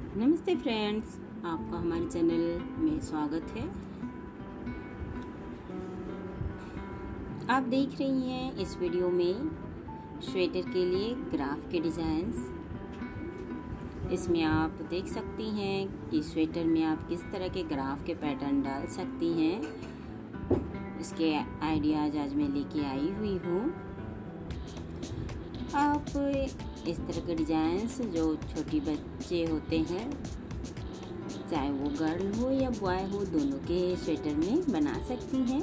नमस्ते फ्रेंड्स, आपका हमारे चैनल में स्वागत है। आप देख रही हैं इस वीडियो में स्वेटर के लिए ग्राफ के डिज़ाइंस। इसमें आप देख सकती हैं कि स्वेटर में आप किस तरह के ग्राफ के पैटर्न डाल सकती हैं। इसके आइडियाज़ आज मैं लेके आई हुई हूँ। आप इस तरह के डिज़ाइंस जो छोटी बच्चे होते हैं, चाहे वो गर्ल हो या बॉय हो, दोनों के स्वेटर में बना सकती हैं।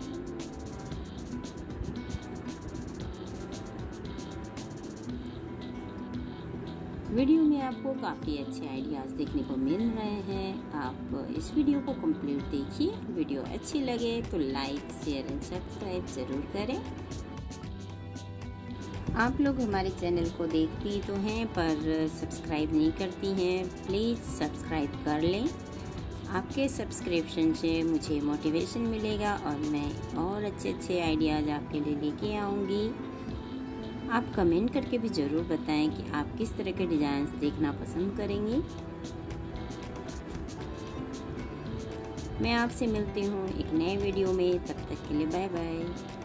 वीडियो में आपको काफ़ी अच्छे आइडियाज़ देखने को मिल रहे हैं। आप इस वीडियो को कंप्लीट देखिए। वीडियो अच्छी लगे तो लाइक, शेयर एंड सब्सक्राइब ज़रूर करें। आप लोग हमारे चैनल को देखती तो हैं पर सब्सक्राइब नहीं करती हैं, प्लीज़ सब्सक्राइब कर लें। आपके सब्सक्रिप्शन से मुझे मोटिवेशन मिलेगा और मैं और अच्छे आइडियाज़ आपके लिए लेके आऊँगी। आप कमेंट करके भी ज़रूर बताएं कि आप किस तरह के डिज़ाइंस देखना पसंद करेंगी। मैं आपसे मिलती हूँ एक नए वीडियो में। तब तक के लिए बाय बाय।